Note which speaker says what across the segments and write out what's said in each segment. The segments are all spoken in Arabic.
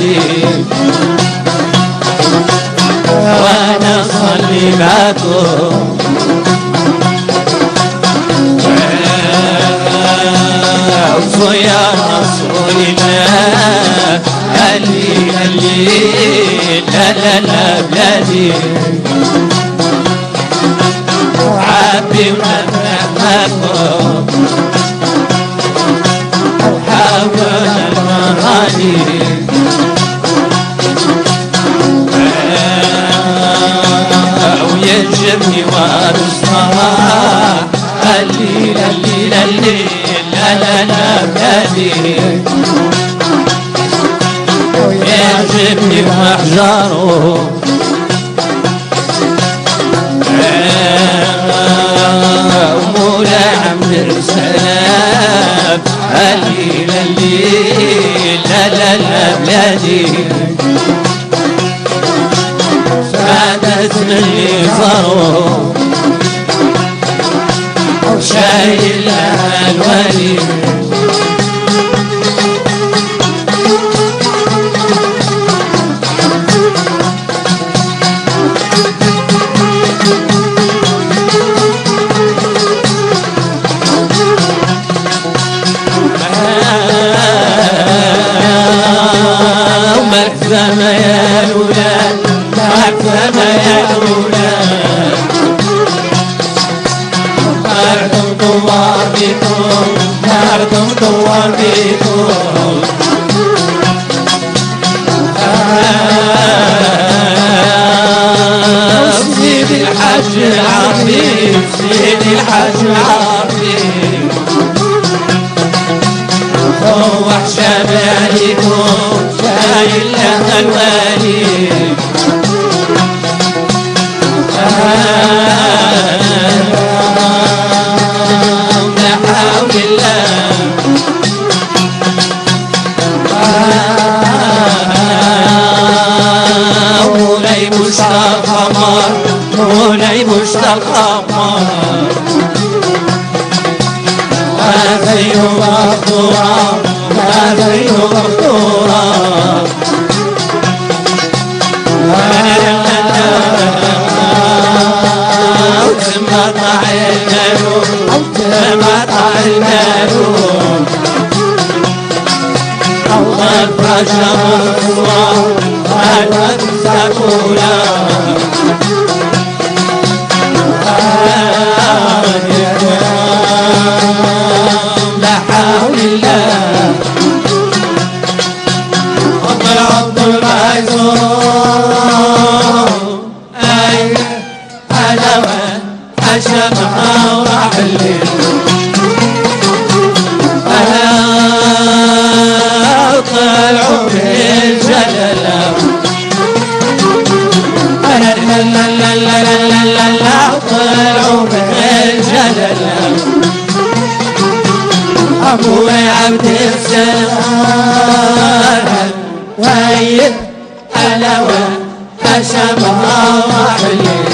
Speaker 1: بلادي وانا اصلي معاكم عوفوا يا رسول الله اللي لا لا لا بلادي عبي ونفحكم حاول المراني ويجبني وارصها الليل الليل الليل لا لا لا بلادي يجبني واحجاره ومولا عمد السلام الليل الليل لا لا لا بلادي فاتت مني ضرو شايل الولي مرحبا يا الولاد مرحبا يا الولاد ناركم دوار بيكم ناركم دوار بيكم سيدي الحاج العظيم سيدي الحاج العظيم روح شمالكم شايل لها الوالي لا حول الله مولاي مشتاق قمر مولاي مشتاق قمر هذا يوم مقدورة هذا يوم مقدورة مطع المالون مطع المالون الله الرجا مرفوع هذا سكولا لا حول الله عبد المعزوم أي حلاوة حشمها وراح الليل طلعوا بالجلالة لا لا لا لا لا لا لا طلعوا بالجلالة أبو عبد السلام وهي حلاوة حشمها وراح الليل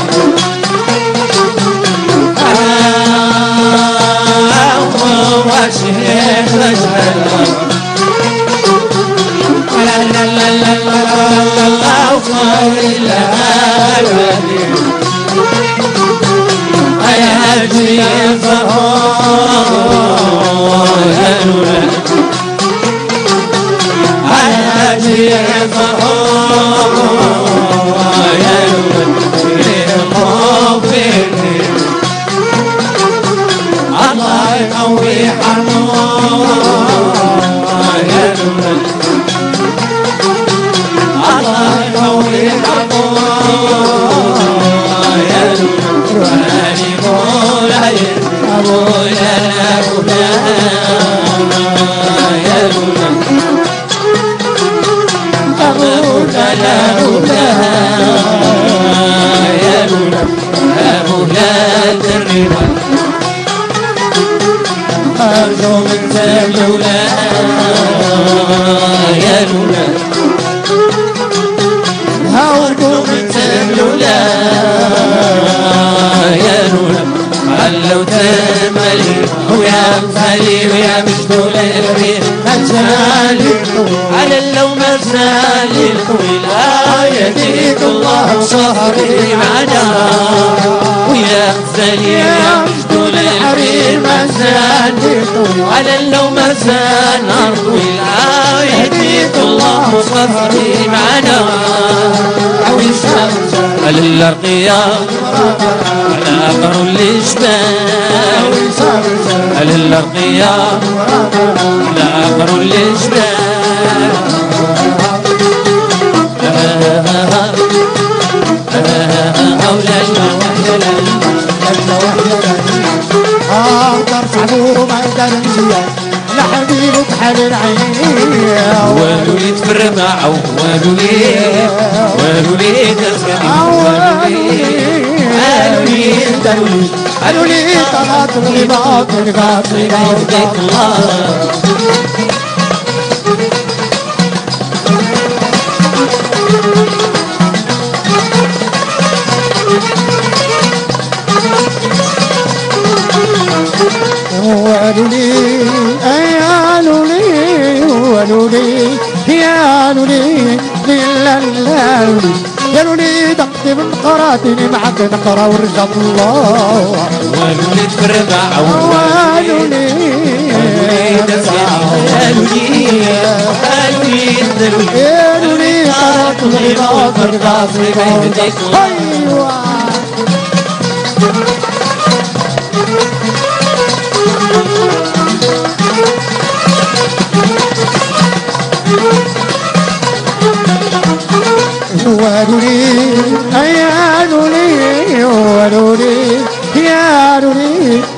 Speaker 1: وشيخ رجل لا لا لا لا لا لا إلا الولي يا جيل فرحون يا الولد يا جيل فرحون يا الولد الله يقوي حنون يا الولد الله يقوي حنون يا الولد واني مولاي ابويا ابويا يا الولد ابويا يا الولد ابويا الرضا أرجو من تبلولا يا لولا أرجو من تبلولا يا لولا علو تملي ويا مثالي ويا مشدول الريح زال الطويل على اللوم زال الطويل يهديك الله صهري معنا ويا غزالي يمجد للحرير ما زال الطويل على اللوم زال الطويل يهديك الله صهري معنا على الارقياء على قر الجبال على الارقياء على قر الجبال
Speaker 2: ترفع نور ما يقدر نسيان لحبيبك حال العين
Speaker 1: والو لي تفرمع والو لي تسكني
Speaker 2: قالوا لي طلعت لي باطل باطل
Speaker 1: يهديك الله
Speaker 2: قالوا لي قالوا لي قالوا لي قالوا لي قالوا لي دقت من قراتني معك نقرا ورجع الله
Speaker 1: والو لي تفرمع
Speaker 2: قالوا لي
Speaker 1: قالوا لي
Speaker 2: قرات لي باطل باطل
Speaker 1: يهديك الله
Speaker 2: ايوه قالوا لي قالوا لي قالوا لي قالوا لي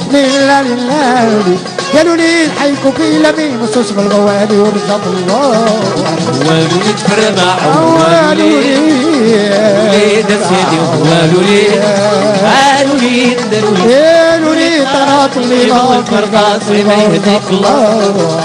Speaker 2: قالوا لي الحيكوا في لمين وصوص بالغوالي ورزق الله
Speaker 1: والو لي تفرمع
Speaker 2: قالوا لي
Speaker 1: دس يدي والو لي قالوا لي
Speaker 2: قالوا لي طلعت لي باطل
Speaker 1: باطل ما يهديك الله